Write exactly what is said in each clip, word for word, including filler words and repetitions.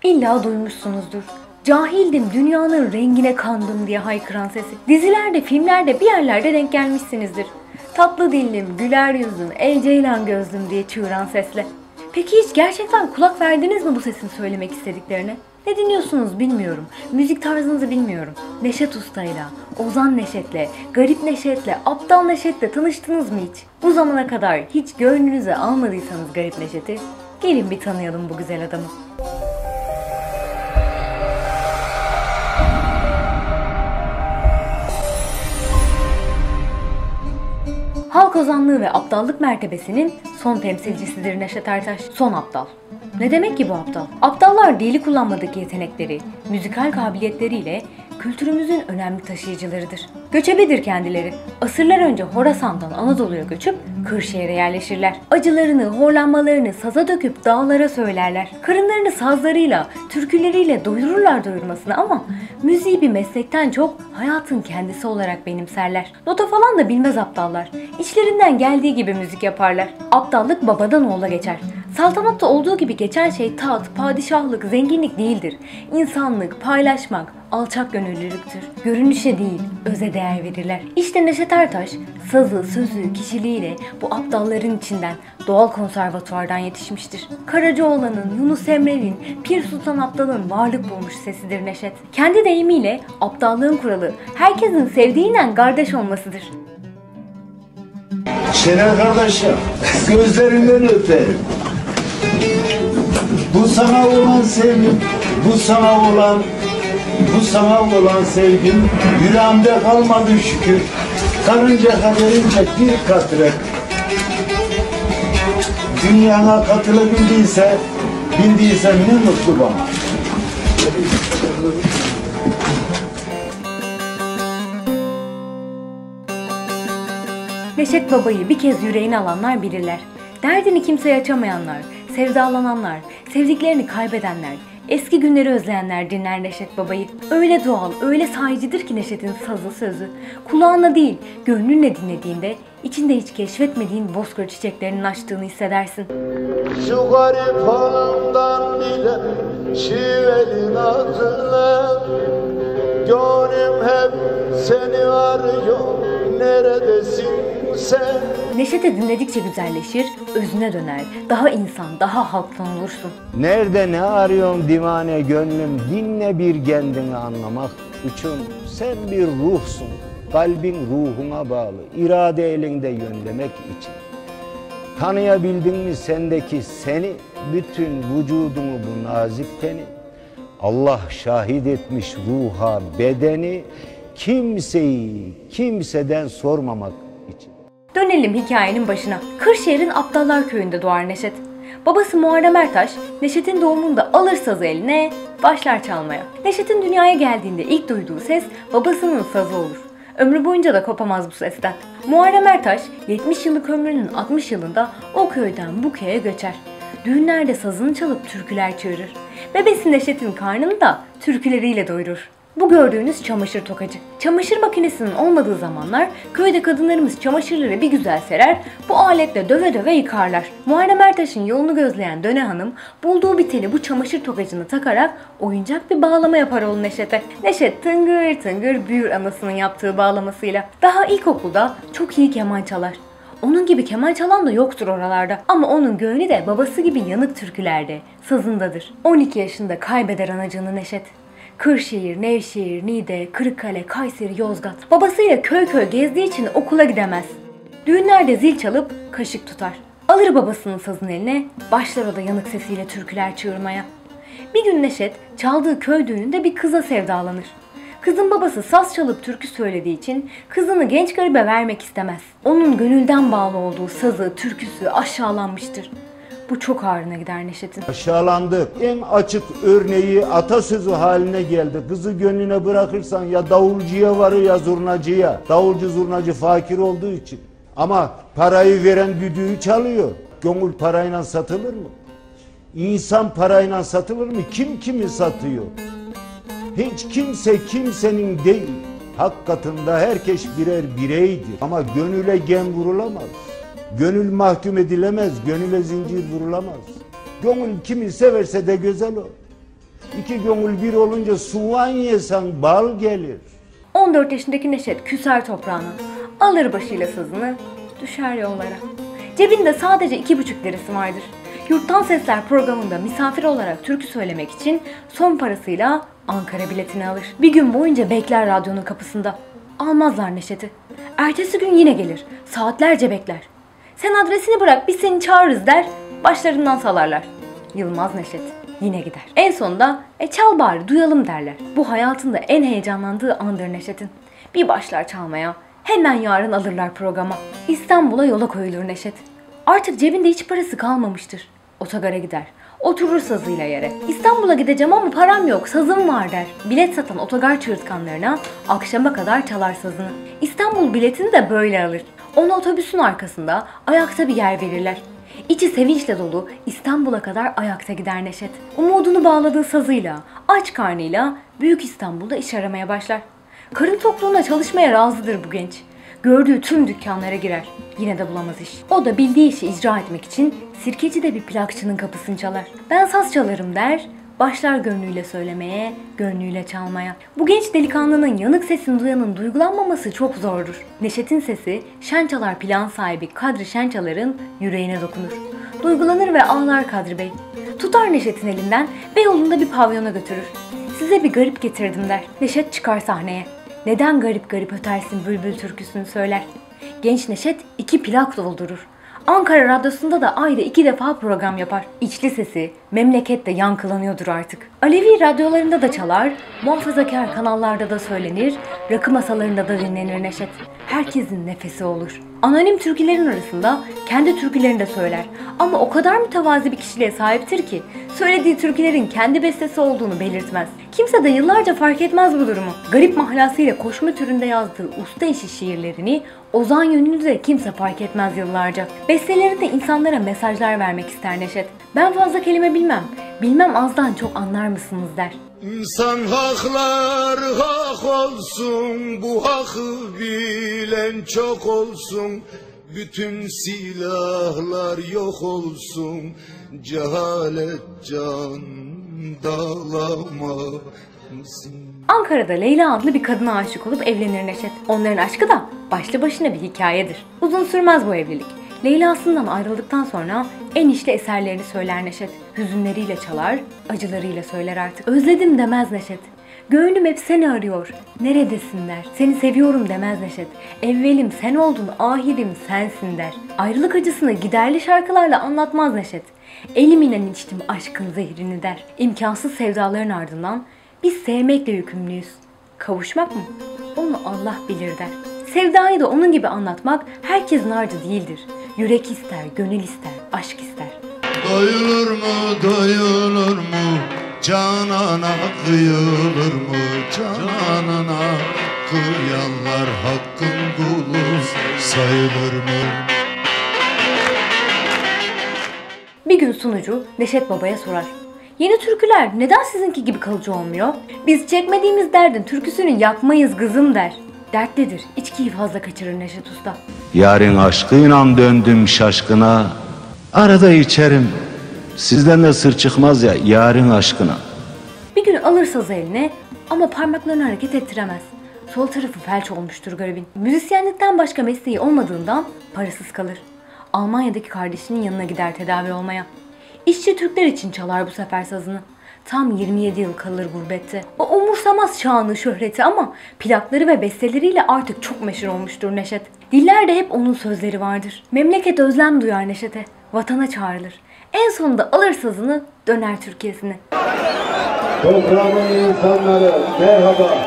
İlla duymuşsunuzdur. Cahildim, dünyanın rengine kandım diye haykıran sesi. Dizilerde, filmlerde bir yerlerde denk gelmişsinizdir. Tatlı dillim, güler yüzüm, el ceylan gözlüm diye çığıran sesle. Peki hiç gerçekten kulak verdiniz mi bu sesin söylemek istediklerine? Ne dinliyorsunuz bilmiyorum. Müzik tarzınızı bilmiyorum. Neşet Usta'yla, Ozan Neşet'le, Garip Neşet'le, Aptal Neşet'le tanıştınız mı hiç? Bu zamana kadar hiç gönlünüze almadıysanız Garip Neşet'i, gelin bir tanıyalım bu güzel adamı. Halk ozanlığı ve aptallık mertebesinin son temsilcisidir Neşet Ertaş. Son aptal. Ne demek ki bu aptal? Aptallar dili kullanmadaki yetenekleri, müzikal kabiliyetleriyle kültürümüzün önemli taşıyıcılarıdır. Göçebedir kendileri. Asırlar önce Horasan'dan Anadolu'ya göçüp Kırşehir'e yerleşirler. Acılarını, horlanmalarını saza döküp dağlara söylerler. Karınlarını sazlarıyla, türküleriyle doyururlar doyurmasına ama müziği bir meslekten çok hayatın kendisi olarak benimserler. Nota falan da bilmez aptallar. İçlerinden geldiği gibi müzik yaparlar. Aptallık babadan oğula geçer. Saltanatta olduğu gibi geçen şey tat, padişahlık, zenginlik değildir. İnsanlık, paylaşmak, alçak gönüllülüktür. Görünüşe değil, öze değer verirler. İşte Neşet Ertaş, sazı, sözü, kişiliğiyle bu aptalların içinden doğal konservatuvardan yetişmiştir. Karacaoğlan'ın, Yunus Emre'nin, Pir Sultan Abdal'ın varlık bulmuş sesidir Neşet. Kendi deyimiyle aptallığın kuralı herkesin sevdiğinden kardeş olmasıdır. Şener kardeşim, gözlerinden öperim. Bu sana olan sevgim, bu sana olan, bu sana olan sevgim yüreğimde kalmadı şükür. Karınca kaderince bir katre. Dünyana katılabildiyse, bildiyse ne mutlu bana. Neşet Baba'yı bir kez yüreğine alanlar bilirler. Derdini kimseye açamayanlar, sevdalananlar, sevdiklerini kaybedenler, eski günleri özleyenler dinler Neşet Baba'yı. Öyle doğal, öyle sahicidir ki Neşet'in sazı sözü. Kulağına değil, gönlünle dinlediğinde içinde hiç keşfetmediğin bozkır çiçeklerinin açtığını hissedersin. Şu garip halımdan bile şivelin adına gönlüm hep seni arıyor, neredesin sen? Neşet'i dinledikçe güzelleşir, özüne döner, daha insan, daha halktan olursun. Nerede ne arıyorsun divane gönlüm, dinle bir kendini anlamak için. Sen bir ruhsun, kalbin ruhuna bağlı, irade elinde yönlemek için. Tanıyabildin mi sendeki seni, bütün vücudunu bu nazik teni? Allah şahit etmiş ruha bedeni, kimseyi kimseden sormamak için. Dönelim hikayenin başına. Kırşehir'in Aptallar Köyü'nde doğar Neşet. Babası Muharrem Ertaş, Neşet'in doğumunda alır sazı eline, başlar çalmaya. Neşet'in dünyaya geldiğinde ilk duyduğu ses babasının sazı olur. Ömrü boyunca da kopamaz bu sesten. Muharrem Ertaş, yetmiş yıllık ömrünün altmış yılında o köyden bu köye göçer. Düğünlerde sazını çalıp türküler çığırır. Bebesi Neşet'in karnını da türküleriyle doyurur. Bu gördüğünüz çamaşır tokacı. Çamaşır makinesinin olmadığı zamanlar köyde kadınlarımız çamaşırları bir güzel serer, bu aletle döve döve yıkarlar. Muharrem Ertaş'ın yolunu gözleyen Döne Hanım bulduğu bir teli bu çamaşır tokacını takarak oyuncak bir bağlama yapar oğlu Neşet'e. Neşet tıngır tıngır büyür anasının yaptığı bağlamasıyla. Daha ilkokulda çok iyi keman çalar. Onun gibi keman çalan da yoktur oralarda. Ama onun gönlü de babası gibi yanık türkülerde, sazındadır. on iki yaşında kaybeder anacığını Neşet. Kırşehir, Nevşehir, Niğde, Kırıkkale, Kayseri, Yozgat. Babasıyla köy köy gezdiği için okula gidemez. Düğünlerde zil çalıp kaşık tutar. Alır babasının sazın eline, başlar o da yanık sesiyle türküler çığırmaya. Bir gün Neşet çaldığı köy düğününde bir kıza sevdalanır. Kızın babası saz çalıp türkü söylediği için kızını genç garibe vermek istemez. Onun gönülden bağlı olduğu sazı, türküsü aşağılanmıştır. Bu çok ağrına gider Neşet'in. Aşağılandık. En açık örneği atasözü haline geldi. Kızı gönlüne bırakırsan ya davulcuya varır ya zurnacıya. Davulcu zurnacı fakir olduğu için. Ama parayı veren düdüğü çalıyor. Gönül parayla satılır mı? İnsan parayla satılır mı? Kim kimi satıyor? Hiç kimse kimsenin değil. Hak katında herkes birer bireydir. Ama gönüle gen vurulamaz. Gönül mahkum edilemez, gönüle zincir vurulamaz. Gönül kimi severse de güzel o. İki gönül bir olunca soğan yesen bal gelir. on dört yaşındaki Neşet küser toprağına, alır başıyla sazını, düşer yollara. Cebinde sadece iki buçuk lirası vardır. Yurttan Sesler programında misafir olarak türkü söylemek için son parasıyla Ankara biletini alır. Bir gün boyunca bekler radyonun kapısında. Almazlar Neşet'i. Ertesi gün yine gelir. Saatlerce bekler. Sen adresini bırak, biz seni çağırırız der. Başlarından salarlar. Yılmaz Neşet yine gider. En sonunda e çal bari duyalım derler. Bu hayatında en heyecanlandığı andır Neşet'in. Bir başlar çalmaya. Hemen yarın alırlar programa. İstanbul'a yola koyulur Neşet. Artık cebinde hiç parası kalmamıştır. Otogara gider. Oturur sazıyla yere. İstanbul'a gideceğim ama param yok, sazım var der. Bilet satan otogar çığırtkanlarına akşama kadar çalar sazını. İstanbul biletini de böyle alır. Ona otobüsün arkasında ayakta bir yer verirler. İçi sevinçle dolu İstanbul'a kadar ayakta gider Neşet. Umudunu bağladığı sazıyla, aç karnıyla Büyük İstanbul'da iş aramaya başlar. Karın tokluğuna çalışmaya razıdır bu genç. Gördüğü tüm dükkanlara girer. Yine de bulamaz iş. O da bildiği işi icra etmek için Sirkeci'de bir plakçının kapısını çalar. Ben saz çalarım der, başlar gönlüyle söylemeye, gönlüyle çalmaya. Bu genç delikanlının yanık sesini duyanın duygulanmaması çok zordur. Neşet'in sesi Şençalar plan sahibi Kadri Şençalar'ın yüreğine dokunur. Duygulanır ve ağlar Kadri Bey. Tutar Neşet'in elinden Beyoğlu'nda bir pavyona götürür. Size bir garip getirdim der. Neşet çıkar sahneye. Neden garip garip ötersin bülbül türküsünü söyler. Genç Neşet iki plak doldurur. Ankara Radyosu'nda da ayda iki defa program yapar. İçli sesi memlekette yankılanıyordur artık. Alevi radyolarında da çalar, muhafazakar kanallarda da söylenir, rakı masalarında da dinlenir Neşet. Herkesin nefesi olur. Anonim türkülerin arasında kendi türkülerini de söyler. Ama o kadar mütevazi bir kişiliğe sahiptir ki söylediği türkülerin kendi bestesi olduğunu belirtmez. Kimse de yıllarca fark etmez bu durumu. Garip mahlasıyla koşma türünde yazdığı usta işi şiirlerini ozan yönünü de kimse fark etmez yıllarca. Bestelerinde insanlara mesajlar vermek ister Neşet. Ben fazla kelime bilmem, bilmem azdan çok anlar mısınız der. İnsan haklar hak olsun, bu hakkı bilen çok olsun. Bütün silahlar yok olsun, cehalet can dağlamasın. Ankara'da Leyla adlı bir kadına aşık olup evlenir Neşet. Onların aşkı da başlı başına bir hikayedir. Uzun sürmez bu evlilik. Leyla'sından ayrıldıktan sonra en içli eserlerini söyler Neşet. Hüzünleriyle çalar, acılarıyla söyler artık. Özledim demez Neşet. Gönlüm hep seni arıyor, neredesin der. Seni seviyorum demez Neşet. Evvelim sen oldun, ahirim sensin der. Ayrılık acısını giderli şarkılarla anlatmaz Neşet. Elimle içtim aşkın zehrini der. İmkansız sevdaların ardından biz sevmekle yükümlüyüz. Kavuşmak mı? Onu Allah bilir der. Sevdayı da onun gibi anlatmak herkesin harcı değildir. Yürek ister, gönül ister, aşk ister. Doyulur mu, doyulur mu, canana kıyılır mı, canana kıyanlar hakkın kulu sayılır mı? Bir gün sunucu Neşet Baba'ya sorar. Yeni türküler neden sizinki gibi kalıcı olmuyor? Biz çekmediğimiz derdin türküsünü yakmayız kızım der. Dertlidir, içkiyi fazla kaçırır Neşet Usta. Yarın aşkıyla döndüm şaşkına, arada içerim, sizden de sır çıkmaz ya yarın aşkına. Bir gün alır sazı eline ama parmaklarını hareket ettiremez. Sol tarafı felç olmuştur garibin. Müzisyenlikten başka mesleği olmadığından parasız kalır. Almanya'daki kardeşinin yanına gider tedavi olmaya. İşçi Türkler için çalar bu sefer sazını. Tam yirmi yedi yıl kalır gurbette. O umursamaz şanı, şöhreti ama plakları ve besteleriyle artık çok meşhur olmuştur Neşet. Dillerde hep onun sözleri vardır. Memleket özlem duyar Neşet'e. Vatana çağrılır. En sonunda alır sazını, döner Türkiye'sine. Toprağın insanları merhaba.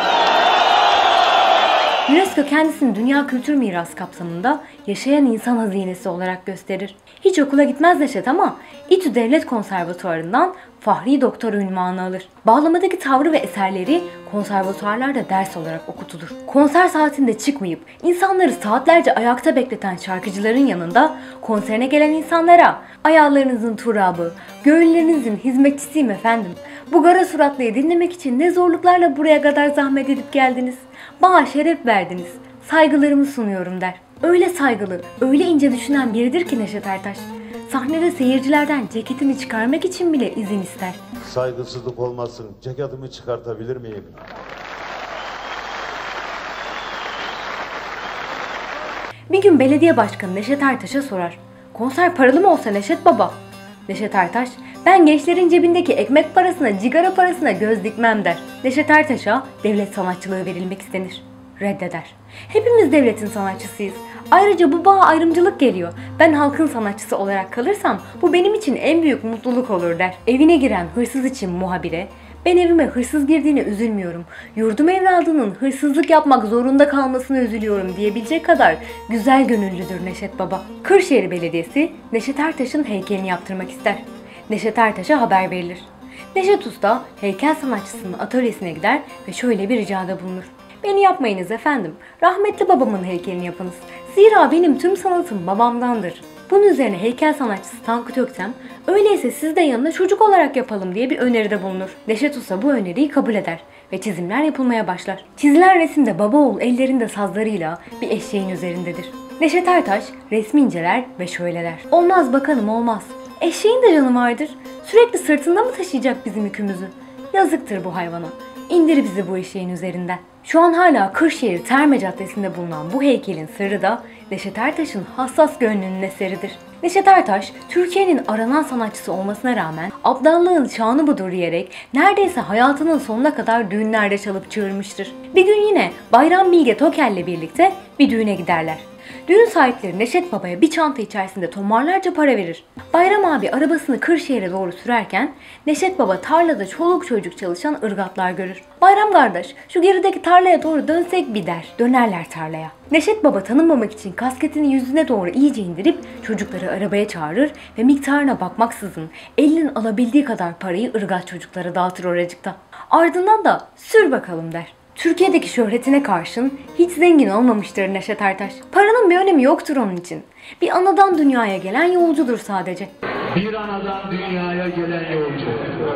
UNESCO kendisini Dünya Kültür Mirası kapsamında yaşayan insan hazinesi olarak gösterir. Hiç okula gitmez Neşet ama İTÜ Devlet Konservatuvarı'ndan Fahri Doktor unvanı alır. Bağlamadaki tavrı ve eserleri konservatuvarlarda ders olarak okutulur. Konser saatinde çıkmayıp insanları saatlerce ayakta bekleten şarkıcıların yanında konserine gelen insanlara ayarlarınızın turabı, gönüllerinizin hizmetçisiyim efendim. Bu gara suratlıyı dinlemek için ne zorluklarla buraya kadar zahmet edip geldiniz. Bana şeref verdiniz. Saygılarımı sunuyorum der. Öyle saygılı, öyle ince düşünen biridir ki Neşet Ertaş. Sahnede seyircilerden ceketini çıkarmak için bile izin ister. Saygısızlık olmasın, ceketimi çıkartabilir miyim? Bir gün belediye başkanı Neşet Ertaş'a sorar. Konser paralı mı olsa Neşet Baba? Neşet Ertaş, ben gençlerin cebindeki ekmek parasına, cigara parasına göz dikmem der. Neşet Ertaş'a devlet sanatçılığı verilmek istenir. Reddeder. Hepimiz devletin sanatçısıyız. Ayrıca bu bağa ayrımcılık geliyor. Ben halkın sanatçısı olarak kalırsam bu benim için en büyük mutluluk olur der. Evine giren hırsız için muhabire, ben evime hırsız girdiğine üzülmüyorum. Yurdum evladının hırsızlık yapmak zorunda kalmasına üzülüyorum diyebilecek kadar güzel gönüllüdür Neşet Baba. Kırşehir Belediyesi Neşet Ertaş'ın heykelini yaptırmak ister. Neşet Ertaş'a haber verilir. Neşet Usta heykel sanatçısının atölyesine gider ve şöyle bir ricada bulunur. Beni yapmayınız efendim. Rahmetli babamın heykelini yapınız. Zira benim tüm sanatım babamdandır. Bunun üzerine heykel sanatçısı Tankut Öksem, öyleyse siz de yanına çocuk olarak yapalım diye bir öneride bulunur. Neşet Usta bu öneriyi kabul eder ve çizimler yapılmaya başlar. Çizilen resimde baba oğul ellerinde sazlarıyla bir eşeğin üzerindedir. Neşet Ertaş resmi inceler ve şöyle der. Olmaz bakanım olmaz. Eşeğin de canı vardır. Sürekli sırtında mı taşıyacak bizim yükümüzü? Yazıktır bu hayvana. İndir bizi bu eşeğin üzerinden. Şu an hala Kırşehir Terme Caddesi'nde bulunan bu heykelin sırrı da Neşet Ertaş'ın hassas gönlünün eseridir. Neşet Ertaş, Türkiye'nin aranan sanatçısı olmasına rağmen abdallığın şanı budur diyerek neredeyse hayatının sonuna kadar düğünlerde çalıp çığırmıştır. Bir gün yine Bayram Bilge Tokel'le birlikte bir düğüne giderler. Düğün sahipleri Neşet Baba'ya bir çanta içerisinde tomarlarca para verir. Bayram abi arabasını Kırşehir'e doğru sürerken Neşet Baba tarlada çoluk çocuk çalışan ırgatlar görür. Bayram kardeş, şu gerideki tarlaya doğru dönsek bir der. Dönerler tarlaya. Neşet Baba tanınmamak için kasketini yüzüne doğru iyice indirip çocukları arabaya çağırır ve miktarına bakmaksızın elinin alabildiği kadar parayı ırgat çocuklara dağıtır oracıkta. Ardından da sür bakalım der. Türkiye'deki şöhretine karşın hiç zengin olmamıştır Neşet Ertaş. Paranın bir önemi yoktur onun için. Bir anadan dünyaya gelen yolcudur sadece. Bir anadan dünyaya gelen yolcu.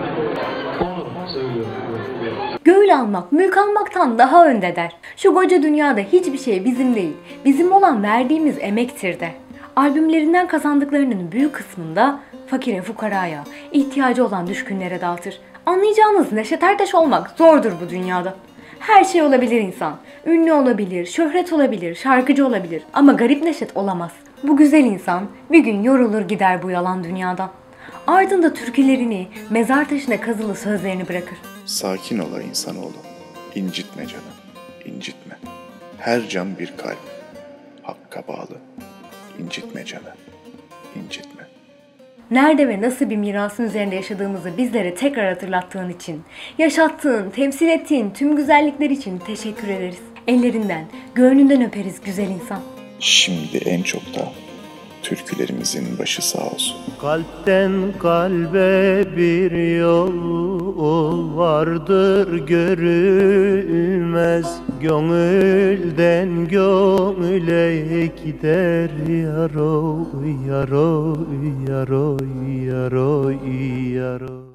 Onu söylüyorum. Göğül almak, mülk almaktan daha önde der. Şu koca dünyada hiçbir şey bizim değil, bizim olan verdiğimiz emektir der. Albümlerinden kazandıklarının büyük kısmında fakire fukaraya, ihtiyacı olan düşkünlere dağıtır. Anlayacağınız Neşet Ertaş olmak zordur bu dünyada. Her şey olabilir insan. Ünlü olabilir, şöhret olabilir, şarkıcı olabilir ama garip Neşet olamaz. Bu güzel insan bir gün yorulur gider bu yalan dünyadan. Ardında türkülerini, mezar taşına kazılı sözlerini bırakır. Sakin ola insanoğlu, incitme canım, incitme. Her can bir kalp, hakka bağlı, incitme canım, incitme. Nerede ve nasıl bir mirasın üzerinde yaşadığımızı bizlere tekrar hatırlattığın için, yaşattığın, temsil ettiğin tüm güzellikler için teşekkür ederiz. Ellerinden, gönlünden öperiz güzel insan. Şimdi en çok da türkülerimizin başı sağ olsun. Kalpten kalbe bir yol vardır görülmez. Gönülden gönüle gider yaroy yaroy yaroy yaroy yaroy.